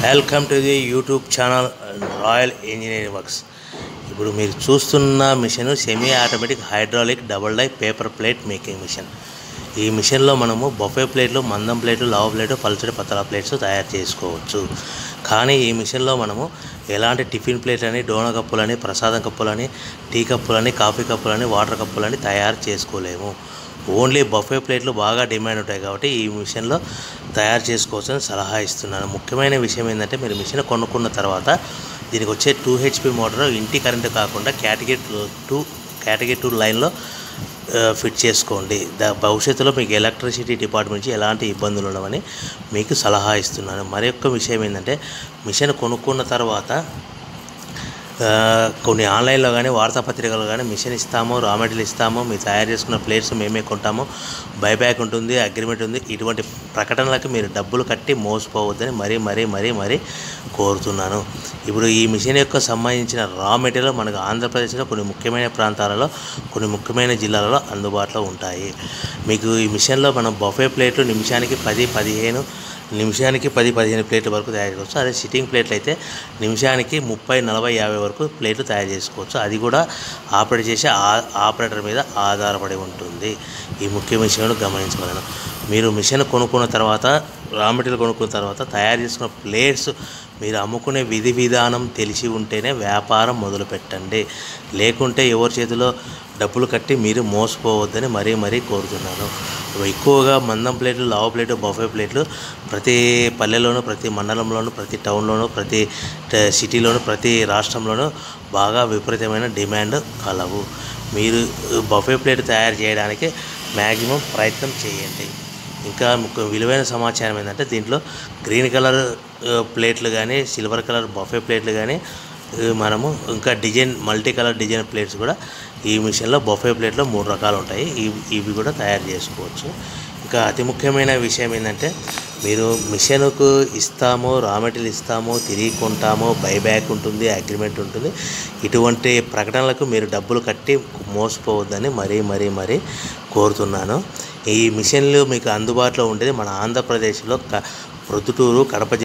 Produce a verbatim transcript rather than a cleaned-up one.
Welcome to the YouTube channel Royal Engineering Works. ఇప్పుడు మీరు చూస్తున్న machine semi automatic hydraulic double die paper plate making machine. ఈ మిషన్లో మనము బఫే ప్లేట్లు, మందం ప్లేట్లు, లావు ప్లేటు, పల్చడి పతలా ప్లేట్స్ తయారు చేసుకోవచ్చు. కానీ ఈ మిషన్లో మనము ఎలాంటి టిఫిన్ ప్లేట్లని, డోనా కప్పులని, ప్రసాదం కప్పులని, టీ కప్పులని, కాఫీ కప్పులని, వాటర్ కప్పులని తయారు చేసుకోలేము. ఓన్లీ బఫే ప్లేట్లు బాగా డిమాండ్ ఉంటాయి కాబట్టి ఈ మిషన్లో తయారు చేసుకోవచ్చని సలహా ఇస్తున్నాను. ముఖ్యమైన విషయం ఏంటంటే, మీరు మిషన్ కొనుక్కున్న తర్వాత దీనికి వచ్చే టూ హెచ్పి మోటార్ ఇంటి కరెంటు కాకుండా కేటగిరీ టూ కేటగిరీ టూ లైన్లో ఫిట్ చేసుకోండి. దా భవిష్యత్తులో మీకు ఎలక్ట్రిసిటీ డిపార్ట్మెంట్ నుంచి ఎలాంటి ఇబ్బందులు ఉండవని మీకు సలహా ఇస్తున్నాను. మరొక విషయం ఏంటంటే, మిషన్ కొనుక్కున్న తర్వాత కొన్ని ఆన్లైన్లో కానీ వార్తాపత్రికలు కానీ మిషన్ ఇస్తాము, రా మెటీరియల్ ఇస్తాము, మీరు తయారు చేసుకున్న ప్లేట్స్ మేమే కొంటాము, బైబ్యాక్ ఉంటుంది, అగ్రిమెంట్ ఉంది, ఇటువంటి ప్రకటనలకు మీరు డబ్బులు కట్టి మోసపోవద్దని మరీ మరీ మరీ మరీ కోరుతున్నాను. ఇప్పుడు ఈ మిషన్ యొక్క సంబంధించిన రా మెటీరియల్ మనకు ఆంధ్రప్రదేశ్లో కొన్ని ముఖ్యమైన ప్రాంతాలలో, కొన్ని ముఖ్యమైన జిల్లాలలో అందుబాటులో ఉంటాయి. మీకు ఈ మిషన్లో మనం బఫే ప్లేట్లు నిమిషానికి పది పదిహేను నిమిషానికి పది పదిహేను ప్లేట్ల వరకు తయారు చేసుకోవచ్చు. అదే సిట్టింగ్ ప్లేట్లు అయితే నిమిషానికి ముప్పై నలభై యాభై వరకు ప్లేట్లు తయారు చేసుకోవచ్చు. అది కూడా ఆపరేట్ చేసే ఆపరేటర్ మీద ఆధారపడి ఉంటుంది. ఈ ముఖ్య విషయాలు గమనించగలను. మీరు మిషన్ కొనుక్కున్న తర్వాత, రా మెటీరియల్ కొనుక్కున్న తర్వాత తయారు చేసుకున్న ప్లేట్స్ మీరు అమ్ముకునే విధి విధానం తెలిసి ఉంటేనే వ్యాపారం మొదలు పెట్టండి. లేకుంటే ఎవరి చేతిలో డబ్బులు కట్టి మీరు మోసపోవద్దని మరీ మరీ కోరుతున్నాను. ఎక్కువగా మందం ప్లేట్లు, లావు ప్లేటు, బఫే ప్లేట్లు ప్రతి పల్లెలోనూ, ప్రతి మండలంలోనూ, ప్రతి టౌన్లోనూ, ప్రతి సిటీలోనూ, ప్రతి రాష్ట్రంలోనూ బాగా విపరీతమైన డిమాండ్ కలవు. మీరు బఫే ప్లేట్ తయారు చేయడానికి మ్యాక్సిమం ప్రయత్నం చేయండి. ఇంకా విలువైన సమాచారం ఏంటంటే, దీంట్లో గ్రీన్ కలర్ ప్లేట్లు కానీ, సిల్వర్ కలర్ బఫే ప్లేట్లు కానీ, మనము ఇంకా design multi colour design plates కూడా ఈ మిషన్లో బఫే ప్లేట్లో మూడు రకాలు ఉంటాయి. ఇవి ఇవి కూడా తయారు చేసుకోవచ్చు. ఇంకా అతి ముఖ్యమైన విషయం ఏంటంటే, మీరు మిషన్కు ఇస్తాము, రా మెటీరియల్ ఇస్తాము, తిరిగి కొంటాము, బైబ్యాక్ ఉంటుంది, అగ్రిమెంట్ ఉంటుంది, ఇటువంటి ప్రకటనలకు మీరు డబ్బులు కట్టి మోసపోవద్దని మరీ మరీ మరీ కోరుతున్నాను. ఈ మిషన్లు మీకు అందుబాటులో ఉండేది మన ఆంధ్రప్రదేశ్లో క ప్రొద్దుటూరు, కడప